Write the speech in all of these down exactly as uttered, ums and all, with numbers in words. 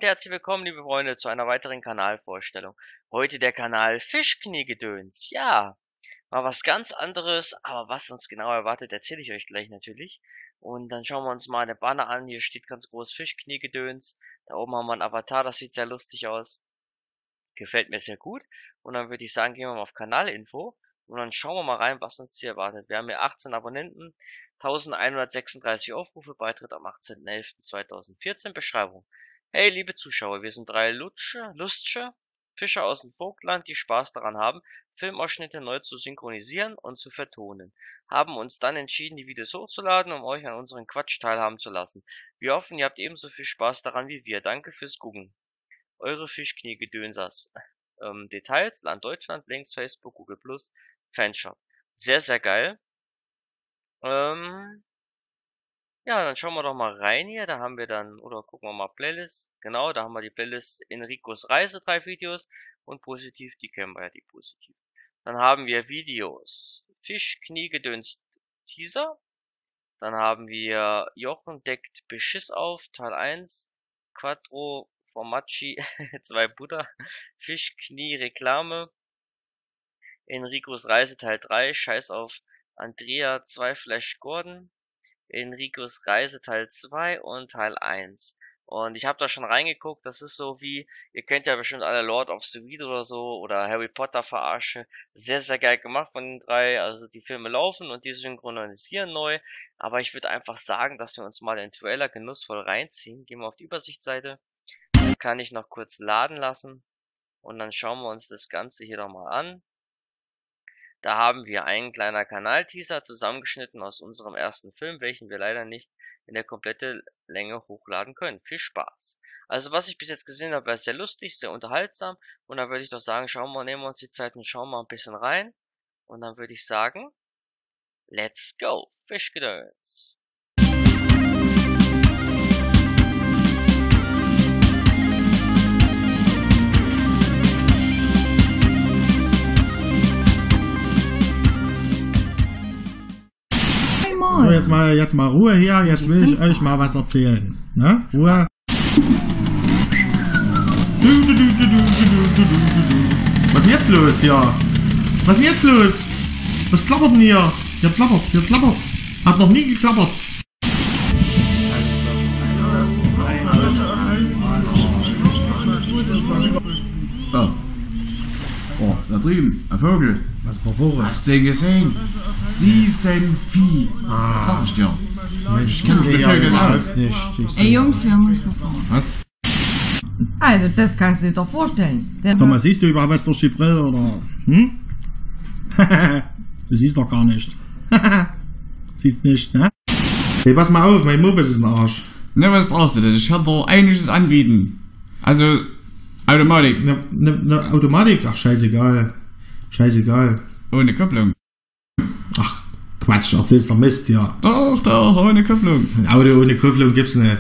und herzlich willkommen, liebe Freunde, zu einer weiteren Kanalvorstellung. Heute der Kanal Fischkniegedöns. Ja, mal was ganz anderes, aber was uns genau erwartet, erzähle ich euch gleich natürlich. Und dann schauen wir uns mal eine Banner an. Hier steht ganz groß Fischkniegedöns. Da oben haben wir einen Avatar, das sieht sehr lustig aus. Gefällt mir sehr gut. Und dann würde ich sagen, gehen wir mal auf Kanalinfo. Und dann schauen wir mal rein, was uns hier erwartet. Wir haben hier achtzehn Abonnenten, eintausendeinhundertsechsunddreißig Aufrufe, Beitritt am achtzehnten elften zweitausendvierzehn. Beschreibung. Hey, liebe Zuschauer, wir sind drei Lutsche, Lustsche, Fischer aus dem Vogtland, die Spaß daran haben, Filmausschnitte neu zu synchronisieren und zu vertonen. Haben uns dann entschieden, die Videos hochzuladen, um euch an unseren Quatsch teilhaben zu lassen. Wir hoffen, ihr habt ebenso viel Spaß daran wie wir. Danke fürs Gucken. Eure Fischkniegedönsers. Ähm, Details, Land Deutschland, Links, Facebook, Google Plus, Fanshop. Sehr, sehr geil. Ähm... Ja, dann schauen wir doch mal rein hier. Da haben wir dann, oder gucken wir mal Playlist. Genau, da haben wir die Playlist Enricos Reise, drei Videos. Und positiv, die kennen wir ja, die positiv. Dann haben wir Videos. Fischkniegedöns Teaser. Dann haben wir Jochen deckt Beschiss auf, Teil eins. Quattro Formaggi, zwei Butter. Fischknie Reklame. Enricos Reise, Teil drei. Scheiß auf Andrea, zwei Flash Gordon. Enricos Reise Teil zwei und Teil eins. Und ich habe da schon reingeguckt, das ist so wie, ihr kennt ja bestimmt alle Lord of the Weed oder so, oder Harry Potter Verarsche. Sehr, sehr geil gemacht von den drei, also die Filme laufen und die synchronisieren neu. Aber ich würde einfach sagen, dass wir uns mal den Trailer genussvoll reinziehen. Gehen wir auf die Übersichtsseite, dann kann ich noch kurz laden lassen und dann schauen wir uns das Ganze hier doch mal an. Da haben wir einen kleinen Kanal-Teaser zusammengeschnitten aus unserem ersten Film, welchen wir leider nicht in der kompletten Länge hochladen können. Viel Spaß. Also was ich bis jetzt gesehen habe, war sehr lustig, sehr unterhaltsam. Und dann würde ich doch sagen, schauen wir, nehmen wir uns die Zeit und schauen mal ein bisschen rein. Und dann würde ich sagen, let's go, Fischgedöns. So, jetzt mal, jetzt mal Ruhe hier, jetzt will ich euch mal was erzählen. Ne? Ruhe. Was ist denn jetzt los hier? Was ist denn jetzt los? Was klappert denn hier? Hier klappert's, hier klappert's. Hat noch nie geklappert. Oh. Oh, da drüben, ein Vogel. Was für Vogel? Hast du den gesehen? Riesenvieh. Ah. Sag ich dir. Mensch, Ich kenne die Vögel aus. nicht. Ey Jungs, wir haben uns verfahren. Was? Also, das kannst du dir doch vorstellen. Der Sag mal, siehst du überhaupt was durch die Brille oder? Hm? Du siehst doch gar nicht. Siehst nicht, ne? Hey, pass mal auf, mein Moped ist im Arsch. Ne, was brauchst du denn? Ich kann dir einiges anbieten. Also, Automatik. Ne, ne, ne Automatik? Ach, scheißegal. Scheißegal. Ohne Kupplung. Ach, Quatsch, erzählst doch Mist, ja. Doch, doch, ohne Kupplung. Ein Auto ohne Kupplung gibt's nicht.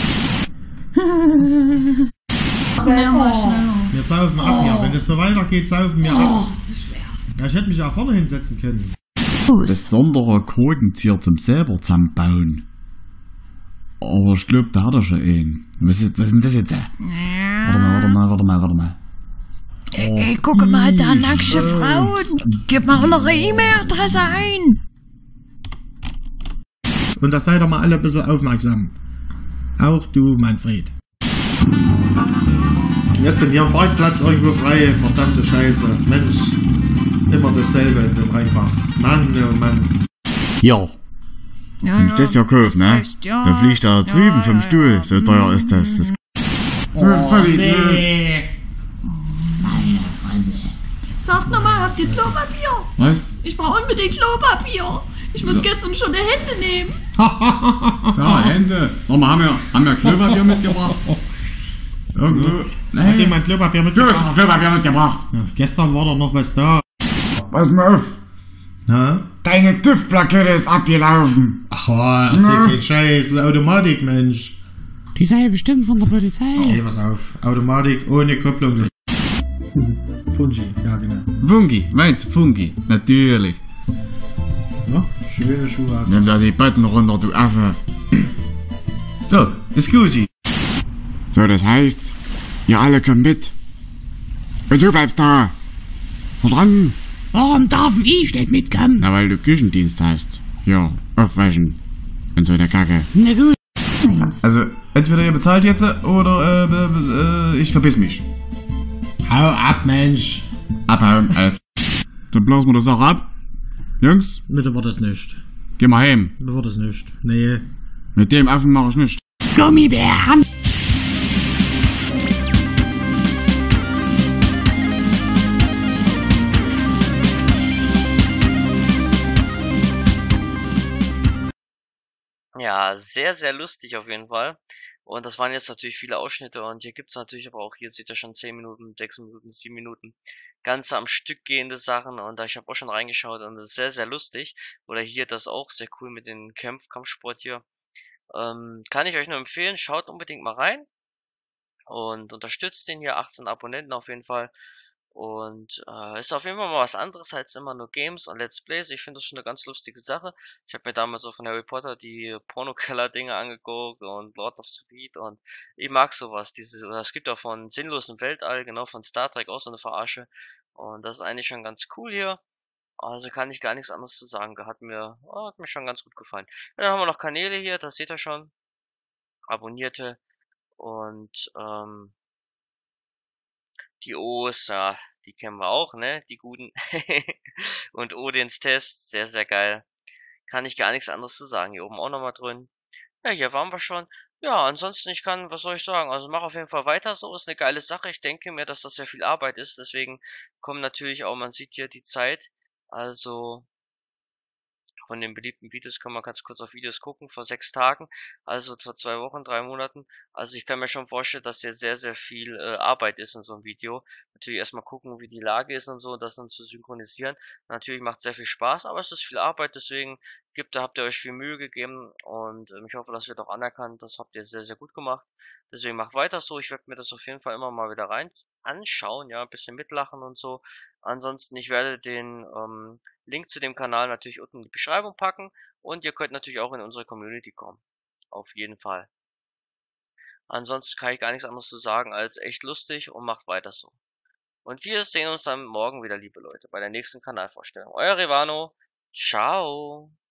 Wir saufen ab hier. Wenn das so weitergeht, saufen wir ab. Ja, ich hätte mich ja vorne hinsetzen können. Besonderer Korkenzieher zum selber zusammenbauen. Aber ich glaube, da hat er schon einen. Was ist, was ist denn das jetzt? Warte mal, warte mal, warte mal, warte mal. Oh, ey, guck mal, da nackte Frauen. Gib mal eure E-Mail-Adresse ein. Und da seid ihr mal alle ein bisschen aufmerksam. Auch du, Manfred. Ist denn hier am Parkplatz irgendwo frei? Verdammte Scheiße. Mensch, immer dasselbe in dem Rheinbach. Mann, oh Mann. Ja. Ja, Wenn ich das ja kaufe, ne? recht, ja, Dann fliegt da drüben ja, vom ja, Stuhl. ja. So teuer ist das. das Oh, nee. Meine Fresse. Sagt nochmal, habt ihr Klopapier? Was? Ich brauche unbedingt Klopapier. Ich muss Ja. gestern schon die Hände nehmen. Ja, Hände. Sag mal, haben wir, haben wir Klopapier mitgebracht? Irgendwo? Hat Nein. jemand Klopapier Du mitgebracht? hast doch Klopapier mitgebracht. Ja, gestern war doch noch was da. Pass mal auf. Na? Deine TÜV-Plakette ist abgelaufen. Ach, oh, erzähl Na? keinen Scheiß. Automatik, Mensch. Die sei bestimmt von der Polizei. Hey, pass auf. Automatik ohne Kupplung. Das Fungi, ja genau. Fungi, meint Fungi, natürlich. Ja, schöne Schuhe hast du. Nimm da die Betten runter, du Affe. So, Scusi. So, das heißt, ihr alle kommt mit. Und du bleibst da. Verstanden? Warum darf ich nicht mitkommen? Na, weil du Küchendienst hast. Ja, aufwaschen. Und so der Kacke. Na gut. Also, entweder ihr bezahlt jetzt oder äh, äh, ich verbiss mich. Hau ab, Mensch. Abhauen, alles. Dann blasen wir das auch ab. Jungs, Bitte wird das nicht. geh mal heim. Bitte wird das nicht. Nee. Mit dem Affen mach ich nicht. Gummibären. Ja, sehr, sehr lustig auf jeden Fall. Und das waren jetzt natürlich viele Ausschnitte und hier gibt's natürlich aber auch, hier seht ihr schon zehn Minuten, sechs Minuten, sieben Minuten, ganz am Stück gehende Sachen und da ich habe auch schon reingeschaut und das ist sehr, sehr lustig. Oder hier das auch sehr cool mit dem Kampf, Kampfsport hier. Ähm, kann ich euch nur empfehlen, schaut unbedingt mal rein und unterstützt den hier, achtzehn Abonnenten auf jeden Fall. Und äh, ist auf jeden Fall mal was anderes als immer nur Games und Let's Plays. Ich finde das schon eine ganz lustige Sache. Ich habe mir damals auch von Harry Potter die Pornokeller-Dinge angeguckt und Lord of the Rings und ich mag sowas. Diese, oder es gibt auch von Sinnlosen Weltall, genau von Star Trek auch so eine Verarsche. Und das ist eigentlich schon ganz cool hier. Also kann ich gar nichts anderes zu sagen. Hat mir, oh, hat mir schon ganz gut gefallen. Ja, dann haben wir noch Kanäle hier, das seht ihr schon. Abonnierte und ähm, die O's, ja, die kennen wir auch, ne? Die guten. Und Odins Test, sehr, sehr geil. Kann ich gar nichts anderes zu sagen. Hier oben auch nochmal drin. Ja, hier waren wir schon. Ja, ansonsten, ich kann, was soll ich sagen? Also mach auf jeden Fall weiter so. Ist eine geile Sache. Ich denke mir, dass das sehr viel Arbeit ist. Deswegen kommen natürlich auch, man sieht hier die Zeit. Also von den beliebten Videos kann man ganz kurz auf Videos gucken, vor sechs Tagen, also vor zwei Wochen, drei Monaten. Also ich kann mir schon vorstellen, dass hier sehr, sehr viel äh, Arbeit ist in so einem Video. Natürlich erstmal gucken, wie die Lage ist und so, das dann zu synchronisieren. Natürlich macht sehr viel Spaß, aber es ist viel Arbeit, deswegen gibt, da habt ihr euch viel Mühe gegeben und ähm, ich hoffe, das wird auch anerkannt. Das habt ihr sehr, sehr gut gemacht. Deswegen macht weiter so. Ich werde mir das auf jeden Fall immer mal wieder rein anschauen, ja, ein bisschen mitlachen und so. Ansonsten, ich werde den ähm, Link zu dem Kanal natürlich unten in die Beschreibung packen und ihr könnt natürlich auch in unsere Community kommen. Auf jeden Fall. Ansonsten kann ich gar nichts anderes zu sagen als echt lustig und macht weiter so. Und wir sehen uns dann morgen wieder, liebe Leute, bei der nächsten Kanalvorstellung. Euer Rivano. Ciao.